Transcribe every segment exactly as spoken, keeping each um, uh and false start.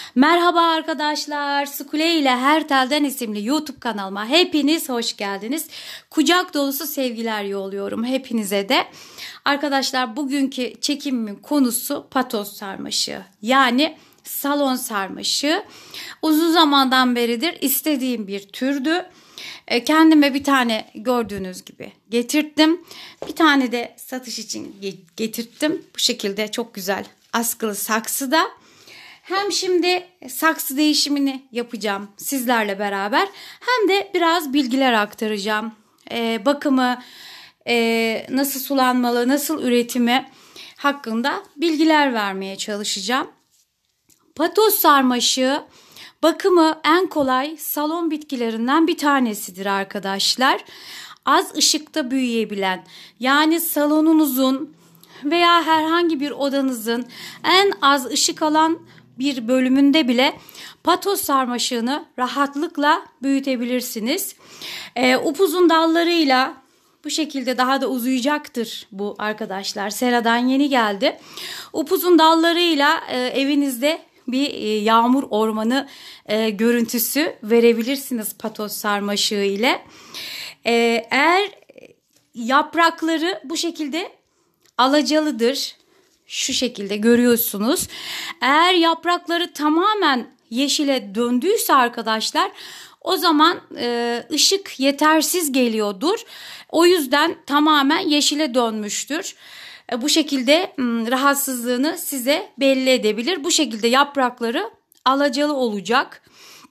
Merhaba arkadaşlar, Sukule ile Her Telden isimli YouTube kanalıma hepiniz hoş geldiniz. Kucak dolusu sevgiler yolluyorum hepinize de. Arkadaşlar bugünkü çekimimin konusu patos sarmaşığı, yani salon sarmaşığı. Uzun zamandan beridir istediğim bir türdü. Kendime bir tane gördüğünüz gibi getirttim. Bir tane de satış için getirttim. Bu şekilde çok güzel askılı saksıda. Hem şimdi saksı değişimini yapacağım sizlerle beraber, hem de biraz bilgiler aktaracağım. Ee, bakımı, e, nasıl sulanmalı, nasıl üretimi hakkında bilgiler vermeye çalışacağım. Patos sarmaşığı bakımı en kolay salon bitkilerinden bir tanesidir arkadaşlar. Az ışıkta büyüyebilen, yani salonunuzun veya herhangi bir odanızın en az ışık alan bir bölümünde bile patos sarmaşığını rahatlıkla büyütebilirsiniz. Ee, upuzun dallarıyla bu şekilde daha da uzayacaktır bu arkadaşlar. Seradan yeni geldi. Upuzun dallarıyla e, evinizde bir e, yağmur ormanı e, görüntüsü verebilirsiniz patos sarmaşığı ile. E, eğer yaprakları bu şekilde alacalıdır. Şu şekilde görüyorsunuz. Eğer yaprakları tamamen yeşile döndüyse arkadaşlar, o zaman e, ışık yetersiz geliyordur. O yüzden tamamen yeşile dönmüştür. E, bu şekilde m, rahatsızlığını size belli edebilir. Bu şekilde yaprakları alacalı olacak.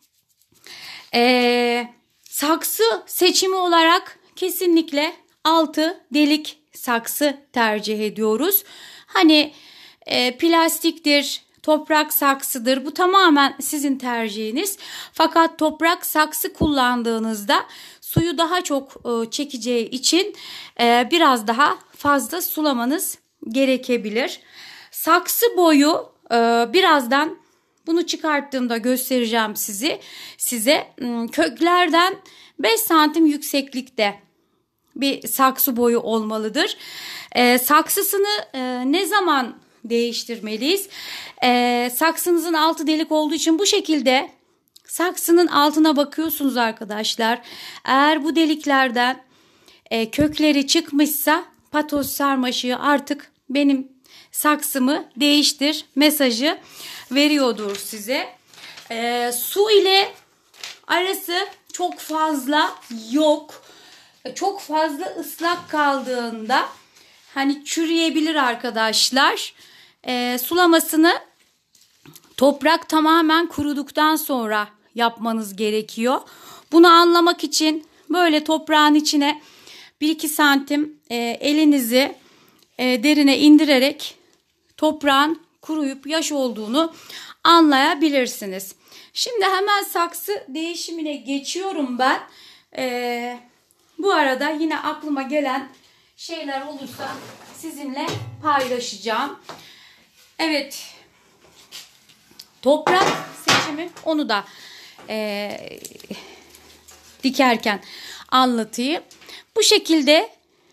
E, saksı seçimi olarak kesinlikle altı delik saksı tercih ediyoruz. Hani e, plastiktir, toprak saksıdır, bu tamamen sizin tercihiniz. Fakat toprak saksı kullandığınızda suyu daha çok e, çekeceği için e, biraz daha fazla sulamanız gerekebilir. Saksı boyu e, birazdan bunu çıkarttığımda göstereceğim sizi size. Köklerden beş santim yükseklikte bir saksı boyu olmalıdır. E, saksısını e, ne zaman değiştirmeliyiz? E, saksınızın altı delik olduğu için bu şekilde saksının altına bakıyorsunuz arkadaşlar. Eğer bu deliklerden e, kökleri çıkmışsa patos sarmaşığı artık benim saksımı değiştir mesajı veriyordur size. E, su ile arası çok fazla yok. Çok fazla ıslak kaldığında hani çürüyebilir arkadaşlar. E, sulamasını toprak tamamen kuruduktan sonra yapmanız gerekiyor. Bunu anlamak için böyle toprağın içine bir iki santim e, elinizi e, derine indirerek toprağın kuruyup yaş olduğunu anlayabilirsiniz. Şimdi hemen saksı değişimine geçiyorum ben. Eee Bu arada yine aklıma gelen şeyler olursa sizinle paylaşacağım. Evet. Toprak seçimi, onu da e, dikerken anlatayım. Bu şekilde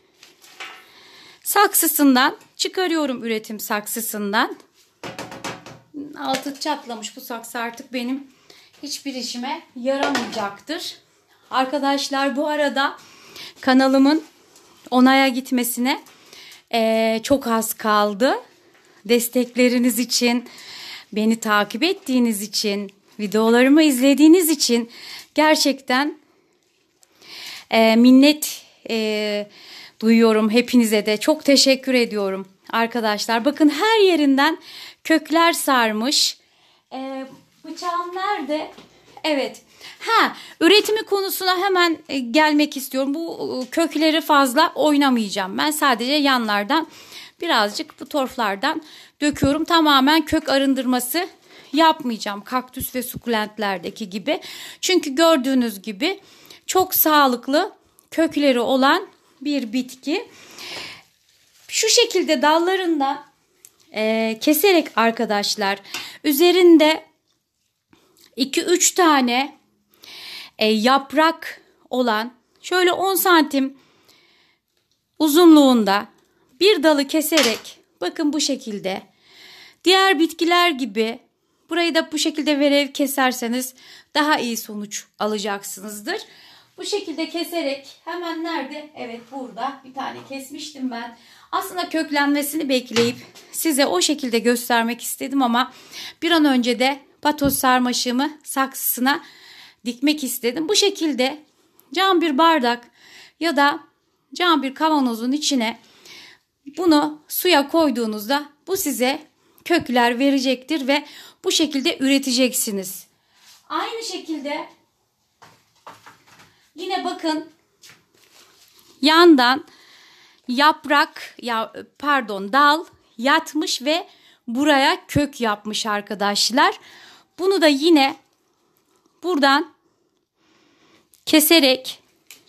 saksısından çıkarıyorum, üretim saksısından. Altı çatlamış bu saksı, artık benim hiçbir işime yaramayacaktır. Arkadaşlar bu arada kanalımın onaya gitmesine e, çok az kaldı. Destekleriniz için, beni takip ettiğiniz için, videolarımı izlediğiniz için gerçekten e, minnet e, duyuyorum hepinize de. Çok teşekkür ediyorum arkadaşlar. Bakın her yerinden kökler sarmış. E, bıçağım nerede? Evet. Ha, üretimi konusuna hemen gelmek istiyorum. Bu kökleri fazla oynamayacağım. Ben sadece yanlardan birazcık bu torflardan döküyorum. Tamamen kök arındırması yapmayacağım. Kaktüs ve sukulentlerdeki gibi. Çünkü gördüğünüz gibi çok sağlıklı kökleri olan bir bitki. Şu şekilde dallarından e, keserek arkadaşlar, üzerinde iki üç tane E, yaprak olan şöyle on santim uzunluğunda bir dalı keserek, bakın bu şekilde diğer bitkiler gibi Burayı da bu şekilde verev keserseniz daha iyi sonuç alacaksınızdır. Bu şekilde keserek hemen nerede? Evet, burada bir tane kesmiştim ben. Aslında köklenmesini bekleyip size o şekilde göstermek istedim ama bir an önce de patos sarmaşığımı saksısına dikmek istedim. Bu şekilde cam bir bardak ya da cam bir kavanozun içine bunu suya koyduğunuzda bu size kökler verecektir ve bu şekilde üreteceksiniz. Aynı şekilde yine bakın yandan yaprak ya pardon dal yatmış ve buraya kök yapmış arkadaşlar. Bunu da yine buradan keserek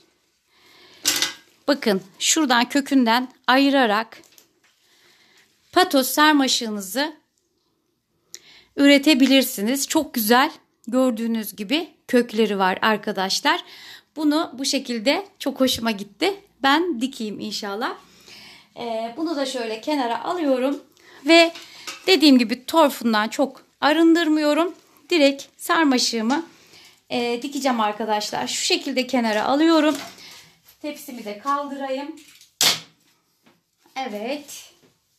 bakın şuradan kökünden ayırarak patos sarmaşığınızı üretebilirsiniz. Çok güzel, gördüğünüz gibi kökleri var arkadaşlar. Bunu bu şekilde çok hoşuma gitti. Ben dikeyim inşallah. Ee, bunu da şöyle kenara alıyorum ve dediğim gibi torfundan çok arındırmıyorum. Direkt sarmaşığımı e, dikeceğim arkadaşlar. Şu şekilde kenara alıyorum. Tepsimi de kaldırayım. Evet.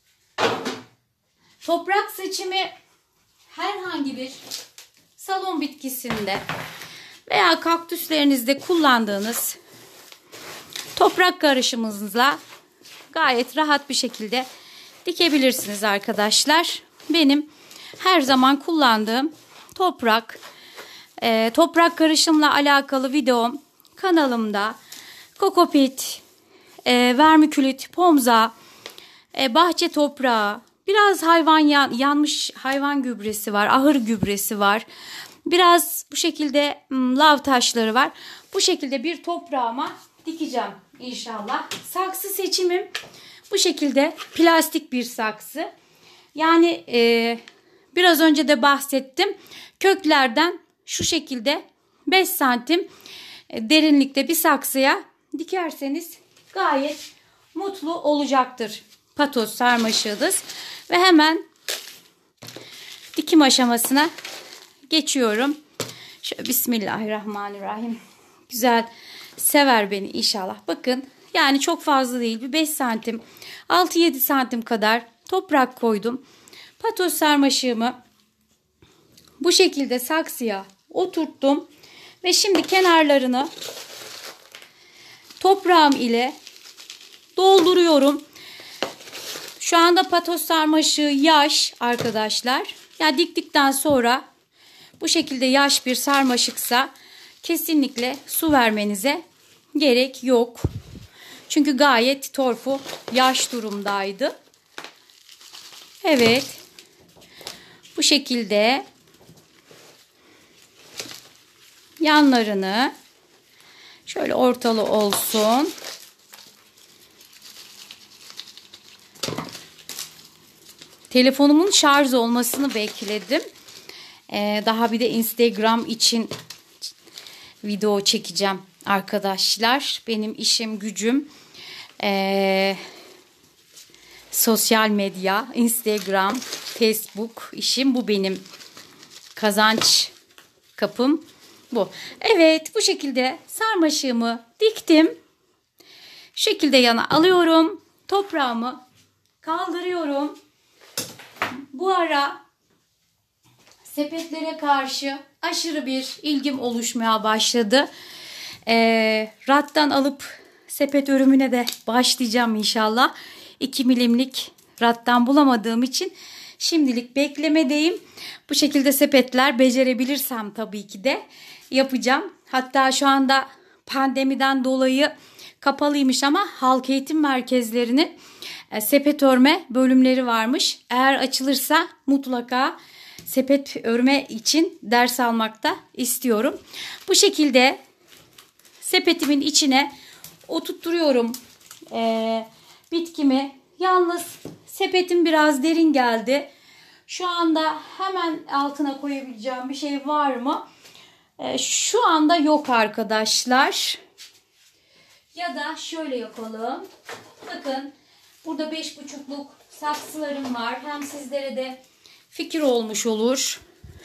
Toprak seçimi herhangi bir salon bitkisinde veya kaktüslerinizde kullandığınız toprak karışımınızla gayet rahat bir şekilde dikebilirsiniz arkadaşlar. Benim her zaman kullandığım toprak e, toprak karışımla alakalı videom kanalımda kokopit, e, vermikülit, pomza, e, bahçe toprağı, biraz hayvan yan, yanmış hayvan gübresi var, ahır gübresi var. Biraz bu şekilde lav taşları var. Bu şekilde bir toprağıma dikeceğim inşallah. Saksı seçimim bu şekilde plastik bir saksı. Yani e, biraz önce de bahsettim. Köklerden şu şekilde beş santim derinlikte bir saksıya dikerseniz gayet mutlu olacaktır patos sarmaşığınız. Ve hemen dikim aşamasına geçiyorum. Şöyle Bismillahirrahmanirrahim. Güzel sever beni inşallah. Bakın yani çok fazla değil, bir beş santim altı yedi santim kadar toprak koydum. Patos sarmaşığımı bu şekilde saksıya oturttum. Ve şimdi kenarlarını toprağım ile dolduruyorum. Şu anda patos sarmaşığı yaş arkadaşlar. Ya yani diktikten sonra bu şekilde yaş bir sarmaşıksa kesinlikle su vermenize gerek yok. Çünkü gayet torfu yaş durumdaydı. Evet. Bu şekilde yanlarını şöyle ortalı olsun. Telefonumun şarj olmasını bekledim. Ee, daha bir de Instagram için video çekeceğim arkadaşlar. Benim işim gücüm ee, sosyal medya, Instagram, Facebook işim bu, benim kazanç kapım bu. Evet, bu şekilde sarmaşığımı diktim. Şu şekilde yana alıyorum. Toprağımı kaldırıyorum. Bu ara sepetlere karşı aşırı bir ilgim oluşmaya başladı. Ee, rattan alıp sepet örümüne de başlayacağım inşallah. iki milimlik rattan bulamadığım için şimdilik beklemedeyim. Bu şekilde sepetler becerebilirsem tabii ki de yapacağım. Hatta şu anda pandemiden dolayı kapalıymış ama halk eğitim merkezlerinin sepet örme bölümleri varmış. Eğer açılırsa mutlaka sepet örme için ders almakta istiyorum. Bu şekilde sepetimin içine oturtturuyorum ee, bitkimi. Yalnız sepetim biraz derin geldi. Şu anda hemen altına koyabileceğim bir şey var mı? Ee, şu anda yok arkadaşlar. Ya da şöyle yapalım. Bakın burada beş buçukluk saksılarım var. Hem sizlere de fikir olmuş olur.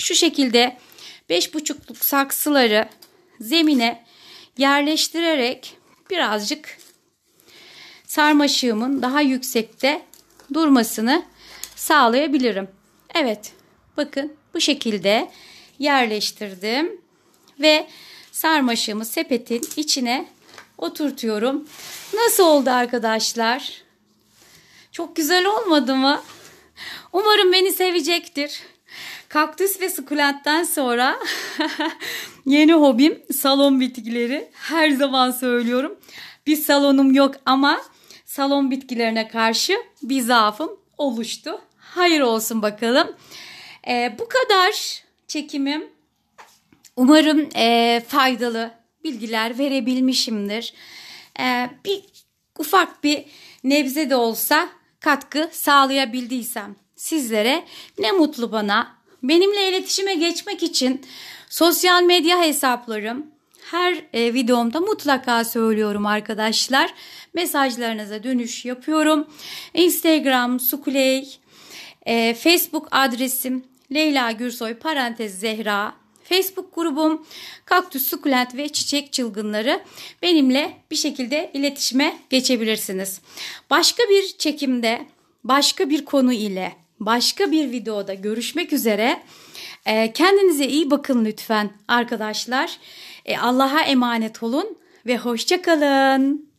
Şu şekilde beş buçukluk saksıları zemine yerleştirerek birazcık sarmaşığımın daha yüksekte durmasını sağlayabilirim. Evet, bakın bu şekilde yerleştirdim ve sarmaşığımı sepetin içine oturtuyorum. Nasıl oldu arkadaşlar? Çok güzel olmadı mı? Umarım beni sevecektir. Kaktüs ve sukulentten sonra yeni hobim salon bitkileri. Her zaman söylüyorum. Bir salonum yok ama salon bitkilerine karşı bir zaafım oluştu. Hayır olsun bakalım. Ee, bu kadar çekimim. Umarım e, faydalı bilgiler verebilmişimdir. Ee, bir ufak bir nebze de olsa katkı sağlayabildiysem sizlere ne mutlu bana. Benimle iletişime geçmek için sosyal medya hesaplarım her e, videomda mutlaka söylüyorum arkadaşlar. Mesajlarınıza dönüş yapıyorum. Instagram Sukuley, e, Facebook adresim Leyla Gürsoy parantez Zehra. Facebook grubum Kaktüs, Sukulent ve Çiçek Çılgınları. Benimle bir şekilde iletişime geçebilirsiniz. Başka bir çekimde, başka bir konu ile, başka bir videoda görüşmek üzere. Kendinize iyi bakın lütfen arkadaşlar. Allah'a emanet olun ve hoşça kalın.